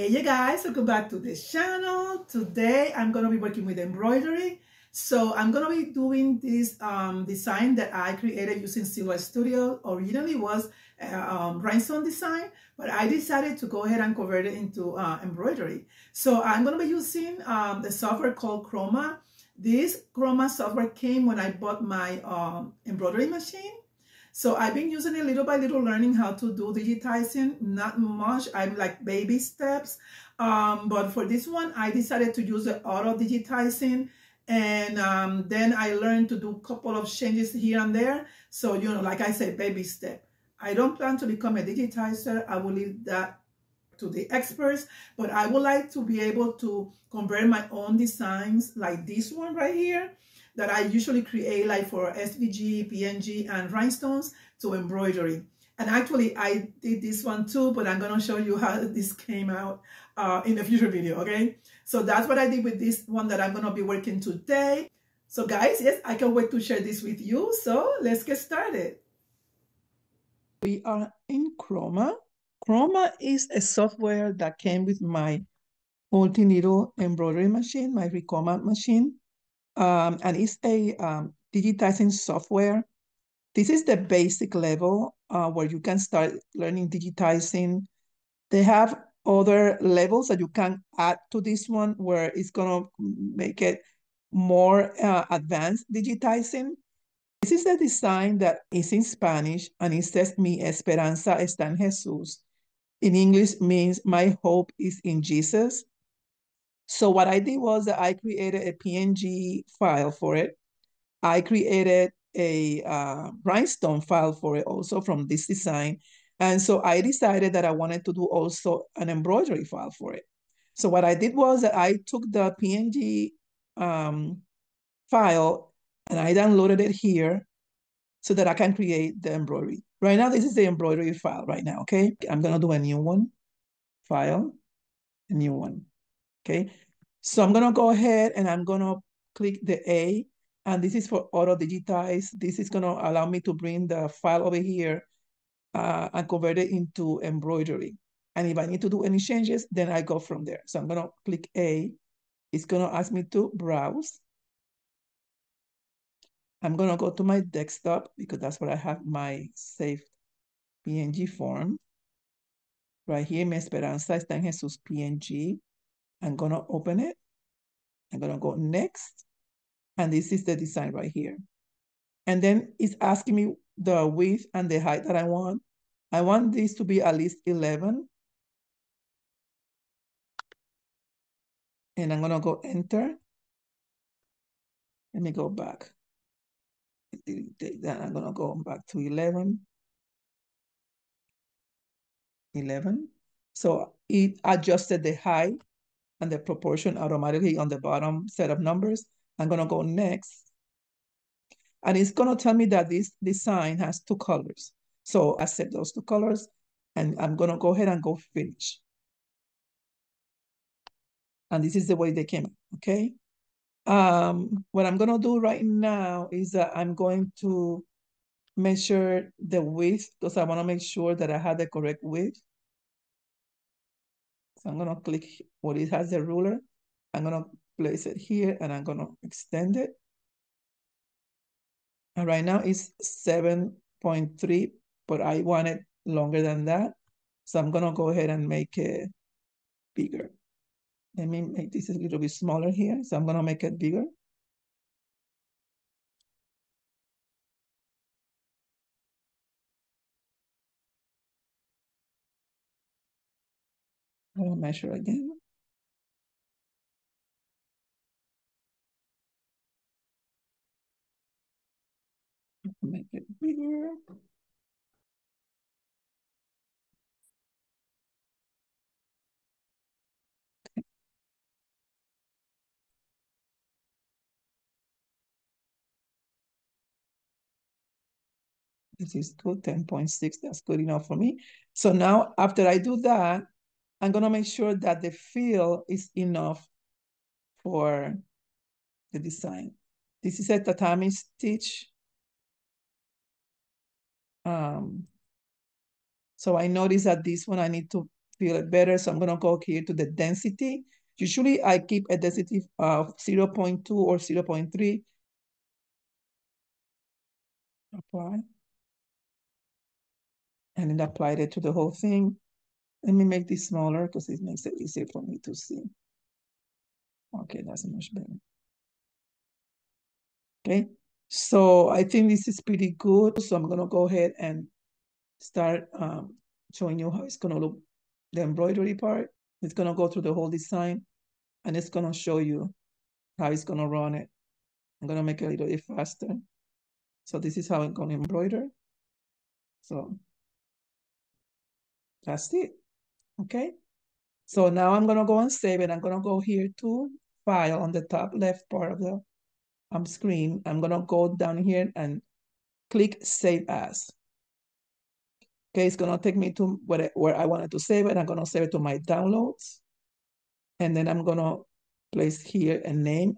Hey you guys, welcome back to this channel. Today I'm going to be working with embroidery. So I'm going to be doing this design that I created using Silhouette Studio. Originally was rhinestone design, but I decided to go ahead and convert it into embroidery. So I'm going to be using the software called Chroma. This Chroma software came when I bought my embroidery machine. So I've been using it little by little, learning how to do digitizing. Not much, I'm like baby steps. But for this one, I decided to use the auto digitizing. And then I learned to do a couple of changes here and there. So, you know, like I said, baby step. I don't plan to become a digitizer. I will leave that to the experts, but I would like to be able to convert my own designs like this one right here that I usually create like for SVG, PNG, and rhinestones to embroidery. And actually I did this one too, but I'm gonna show you how this came out in a future video, okay? So that's what I did with this one that I'm gonna be working today. So guys, yes, I can't wait to share this with you. So let's get started. We are in Chroma. Chroma is a software that came with my multi-needle embroidery machine, my Ricoma machine. And it's a digitizing software. This is the basic level where you can start learning digitizing. They have other levels that you can add to this one where it's gonna make it more advanced digitizing. This is a design that is in Spanish and it says, Mi esperanza está en Jesús. In English means my hope is in Jesus. So what I did was that I created a PNG file for it. I created a rhinestone file for it also from this design. And so I decided that I wanted to do also an embroidery file for it. So what I did was that I took the PNG file and I downloaded it here so that I can create the embroidery. Right now, this is the embroidery file right now, okay? I'm gonna do a new one, file, a new one, okay? So I'm gonna go ahead and I'm gonna click the A, and this is for auto digitize. This is gonna allow me to bring the file over here and convert it into embroidery. And if I need to do any changes, then I go from there. So I'm gonna click A. It's gonna ask me to browse. I'm gonna go to my desktop because that's where I have my saved PNG form. Right here, Mi Esperanza está en Jesús PNG. I'm gonna open it. I'm gonna go next. And this is the design right here. And then it's asking me the width and the height that I want. I want this to be at least 11. And I'm gonna go enter. Let me go back. Then I'm gonna go back to 11. 11. So it adjusted the height and the proportion automatically on the bottom set of numbers. I'm gonna go next. And it's gonna tell me that this design has 2 colors. So I set those 2 colors and I'm gonna go ahead and go finish. And this is the way they came out, okay? What I'm gonna do right now is that I'm going to measure the width because I wanna make sure that I have the correct width. So I'm gonna click where it has the ruler. I'm gonna place it here and I'm gonna extend it. And right now it's 7.3, but I want it longer than that. So I'm gonna go ahead and make it bigger. Let me make this a little bit smaller here. So I'm gonna make it bigger. I'm gonna measure again. Make it bigger. This is good, 10.6, that's good enough for me. So now after I do that, I'm gonna make sure that the fill is enough for the design. This is a tatami stitch. So I noticed that this one I need to feel it better. So I'm going to go here to the density. Usually I keep a density of 0.2 or 0.3. Apply. And then applied it to the whole thing. Let me make this smaller because it makes it easier for me to see. Okay, that's much better. Okay, so I think this is pretty good. So I'm gonna go ahead and start showing you how it's gonna look, the embroidery part. It's gonna go through the whole design and it's gonna show you how it's gonna run it. I'm gonna make it a little bit faster. So this is how I'm gonna embroider. So that's it, okay? So now I'm gonna go and save it. I'm gonna go here to File on the top left part of the screen. I'm gonna go down here and click Save As. Okay, it's gonna take me to where I wanted to save it. I'm gonna save it to my downloads. And then I'm gonna place here a name.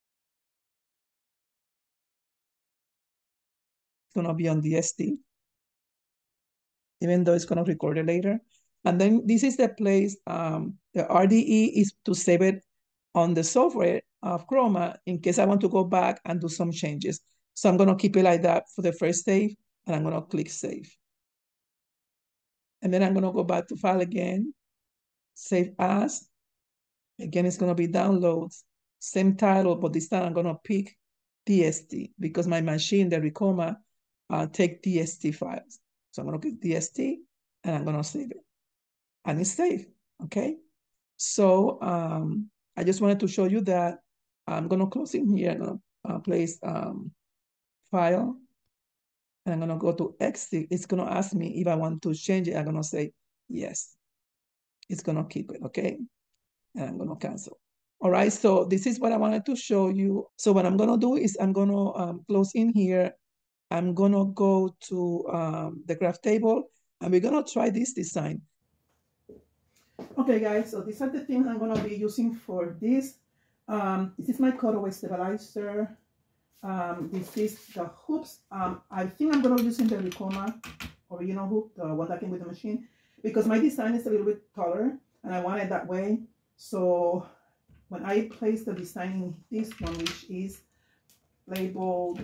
It's gonna be on DST, even though it's gonna record it later. And then this is the place, the RDE is to save it on the software of Chroma in case I want to go back and do some changes. So I'm gonna keep it like that for the first save, and I'm gonna click Save. And then I'm gonna go back to File again, Save As. Again, it's gonna be Downloads, same title, but this time I'm gonna pick DST because my machine, the Recoma, take DST files. So I'm gonna click DST and I'm gonna save it. And it's saved, okay? So I just wanted to show you that. I'm gonna close in here. I'm gonna place File, and I'm gonna go to Exit. It's gonna ask me if I want to change it. I'm gonna say yes. It's gonna keep it, okay? And I'm gonna cancel. All right, so this is what I wanted to show you. So what I'm gonna do is I'm gonna close in here. I'm gonna go to the graph table and we're gonna try this design. Okay guys, so these are the things I'm gonna be using for this. This is my cutaway stabilizer. This is the hoops. I think I'm gonna be using the Recoma original hoop, the one that came with the machine, because my design is a little bit taller and I want it that way. So when I place the design in this one, which is labeled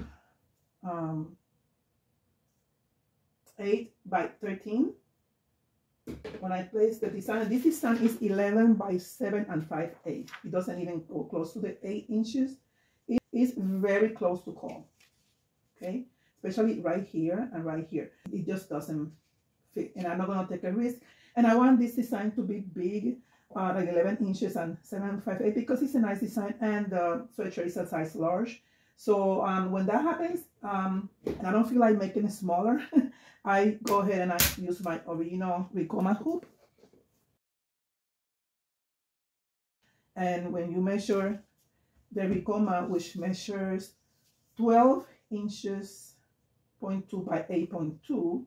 8 by 13, when I place the design, this design is 11 by 7 and 5/8. It doesn't even go close to the 8 inches. It is very close to comb, okay? Especially right here and right here. It just doesn't fit, and I'm not gonna take a risk. And I want this design to be big, like 11 inches and 7/5/8, because it's a nice design and the sweatshirt is a size large. So when that happens, and I don't feel like making it smaller, I go ahead and I use my original Recoma hoop. And when you measure the Recoma, which measures 12 inches, 0.2 by 8.2,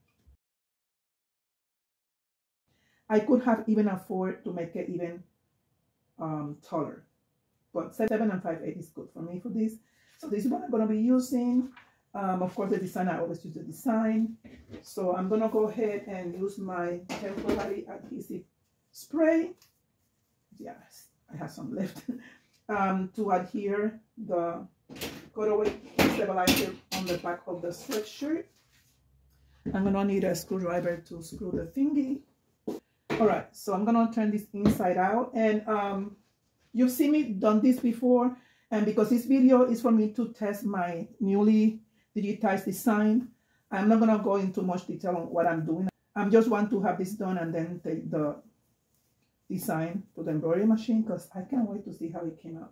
I could have even afford to make it even taller. But 7 and 5/8 is good for me for this. So this is what I'm going to be using. Of course, the design, I always use the design. So I'm going to go ahead and use my temporary adhesive spray. Yes, I have some left. To adhere the cutaway stabilizer on the back of the sweatshirt. I'm going to need a screwdriver to screw the thingy. All right, so I'm going to turn this inside out. And you've seen me done this before. And because this video is for me to test my newly digitized design, I'm not going to go into much detail on what I'm doing. I just want to have this done and then take the design to the embroidery machine, because I can't wait to see how it came out.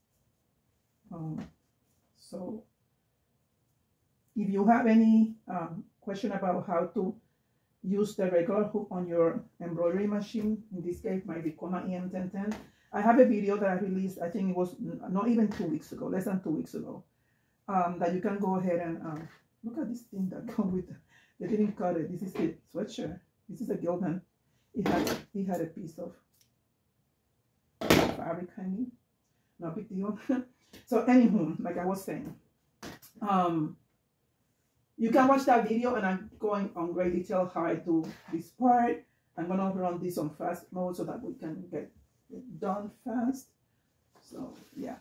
So if you have any question about how to use the regular hook on your embroidery machine, in this case my Recoma EM1010, I have a video that I released, I think it was not even 2 weeks ago, less than 2 weeks ago, that you can go ahead and look at this thing that comes with, they didn't cut it. This is the sweatshirt. This is a Gildan. It had a piece of fabric hanging. No big deal. So anywho, like I was saying, you can watch that video and I'm going on great detail how I do this part. I'm gonna run this on fast mode so that we can get it done fast. So yeah.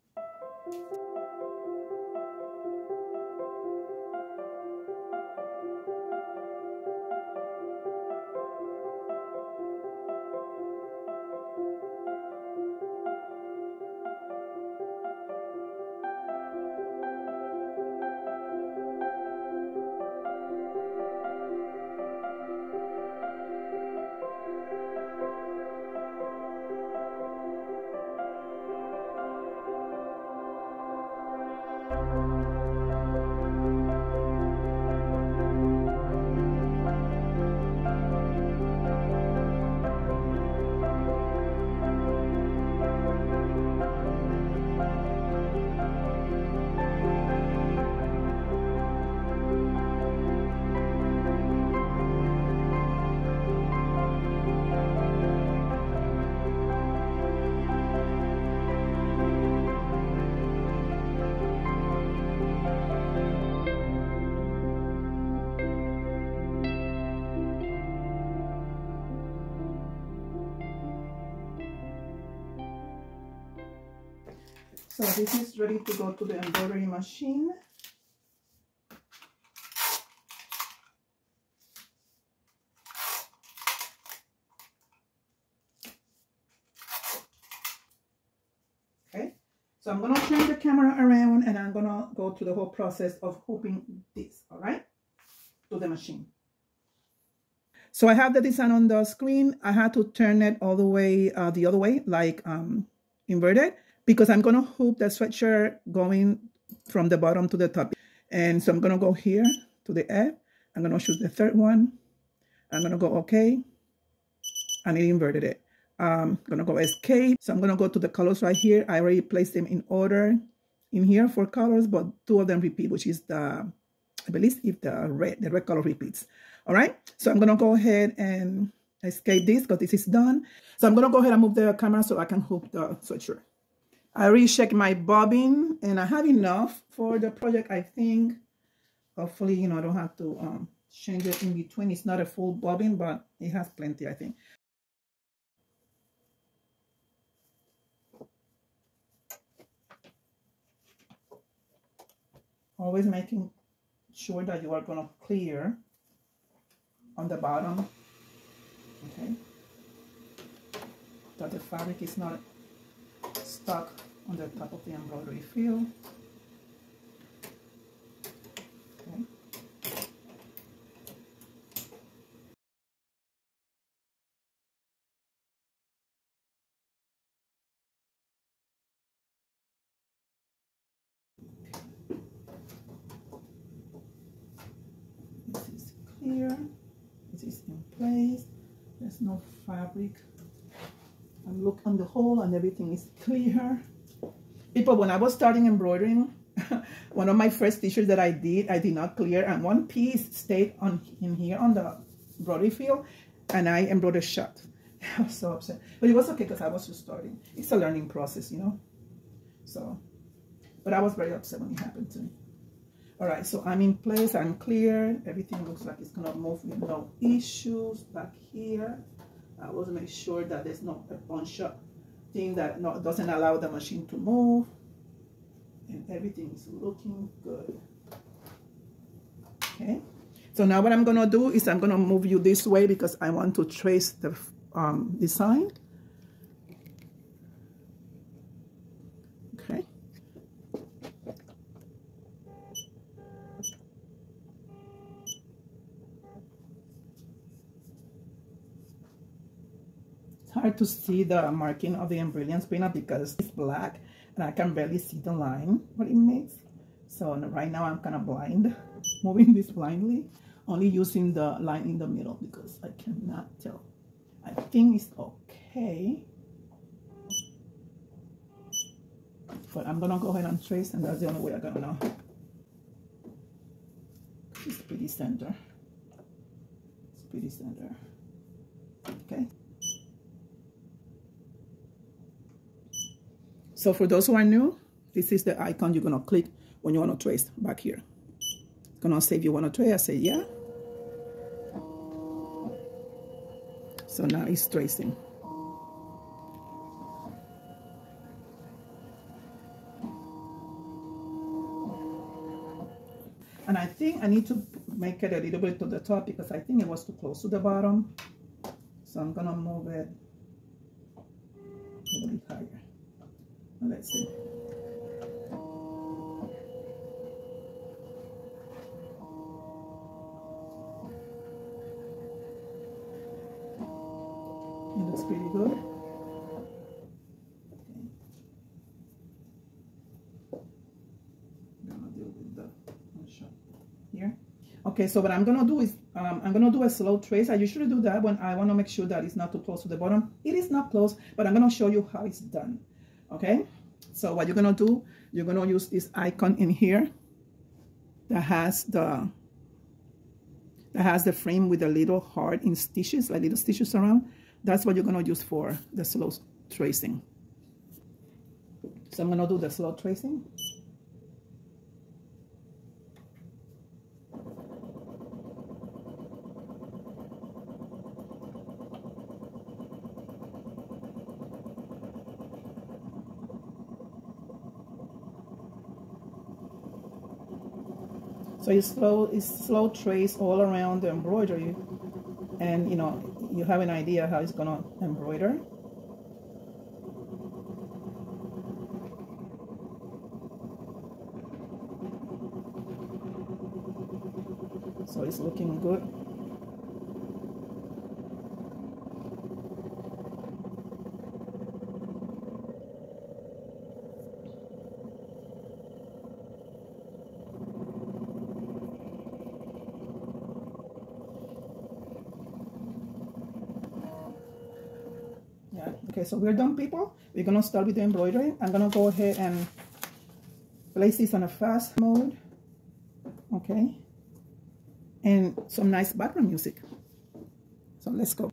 So this is ready to go to the embroidery machine. Okay, so I'm gonna turn the camera around and I'm gonna go through the whole process of hooping this, all right, to the machine. So I have the design on the screen. I had to turn it all the way the other way, like inverted, because I'm gonna hoop the sweatshirt going from the bottom to the top. And so I'm gonna go here to the F. I'm gonna choose the third one. I'm gonna go okay, and it inverted it. I'm gonna go escape. So I'm gonna go to the colors right here. I already placed them in order in here for colors, but two of them repeat, which is the, I believe if the red color repeats. All right, so I'm gonna go ahead and escape this because this is done. So I'm gonna go ahead and move the camera so I can hoop the sweatshirt. I already checked my bobbin and I have enough for the project, I think. Hopefully, you know, I don't have to change it in between. It's not a full bobbin, but it has plenty, I think. Always making sure that you are going to clear on the bottom, okay? That the fabric is not stuck on the top of the embroidery field. Okay. This is clear. This is in place. There's no fabric. I'm looking on the hole and everything is clear. People, when I was starting embroidering, one of my first t-shirts that I did not clear, and one piece stayed in here on the embroidery field, and I embroidered shut. I was so upset, but it was okay because I was just starting. It's a learning process, you know. So, but I was very upset when it happened to me. All right, so I'm in place. I'm clear. Everything looks like it's gonna move with no issues back here. I want to make sure that there's not a bunch of thing that doesn't allow the machine to move, and everything is looking good. Okay, so now what I'm gonna do is I'm gonna move you this way because I want to trace the design. Okay. It's hard to see the marking of the embrilliance spinner because it's black and I can barely see the line, what it makes. So right now I'm kind of blind, moving this blindly, only using the line in the middle because I cannot tell. I think it's okay. But I'm gonna go ahead and trace, and that's the only way I'm gonna know. It's pretty center. It's pretty center. Okay. So for those who are new, this is the icon you're gonna click when you want to trace back here. It's gonna say if you want to trace, I say yeah. So now it's tracing. And I think I need to make it a little bit to the top because I think it was too close to the bottom. So I'm gonna move it a little bit higher. Let's see. It looks pretty good. Okay, so what I'm gonna do is I'm gonna do a slow trace. I usually do that when I want to make sure that it's not too close to the bottom. It is not close, but I'm gonna show you how it's done. Okay, so what you're gonna do, you're gonna use this icon in here that has the frame with a little heart in stitches, like little stitches around. That's what you're gonna use for the slow tracing. So I'm gonna do the slow tracing. So it's slow trace all around the embroidery, and you know, you have an idea how it's gonna embroider. So it's looking good. Yeah, okay, so we're done, people. We're gonna start with the embroidery. I'm gonna go ahead and place this on a fast mode. Okay, and some nice background music. So let's go.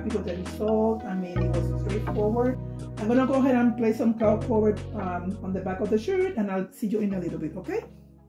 happy with the result. I mean, it was straightforward. I'm gonna go ahead and place some cloud cover on the back of the shirt, and I'll see you in a little bit, okay?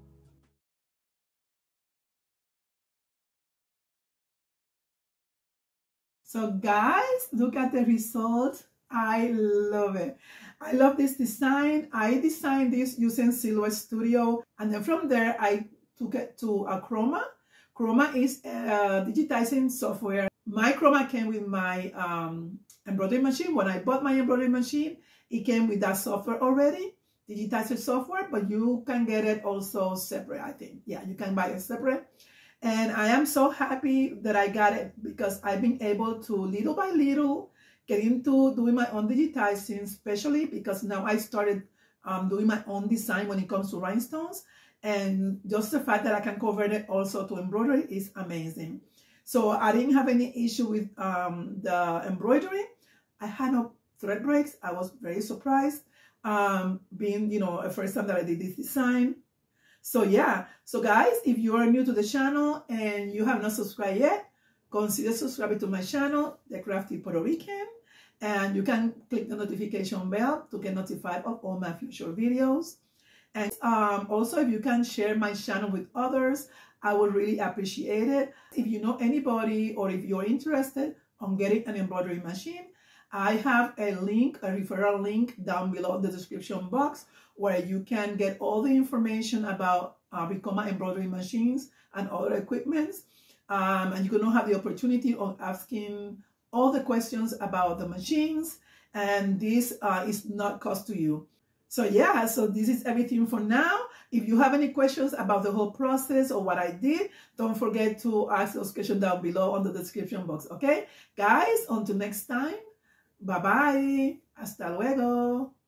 So guys, look at the result. I love it. I love this design. I designed this using Silhouette Studio, and then from there I took it to Chroma. Chroma is digitizing software. My Chroma came with my embroidery machine. When I bought my embroidery machine, it came with that software already, digitizer software, but you can get it also separate, I think. Yeah, you can buy it separate. And I am so happy that I got it because I've been able to, little by little, get into doing my own digitizing, especially because now I started doing my own design when it comes to rhinestones. And just the fact that I can convert it also to embroidery is amazing. So I didn't have any issue with the embroidery. I had no thread breaks. I was very surprised, being, you know, a first time that I did this design. So yeah, so guys, if you are new to the channel and you have not subscribed yet, consider subscribing to my channel, The Crafty Puerto Rican, and you can click the notification bell to get notified of all my future videos. And also, if you can share my channel with others, I would really appreciate it. If you know anybody or if you're interested on getting an embroidery machine, I have a link, a referral link down below in the description box where you can get all the information about Ricoma embroidery machines and other equipments. And you can have the opportunity of asking all the questions about the machines. And this is not cost to you. So yeah, so this is everything for now. If you have any questions about the whole process or what I did, don't forget to ask those questions down below on the description box, okay? Guys, until next time, bye-bye. Hasta luego.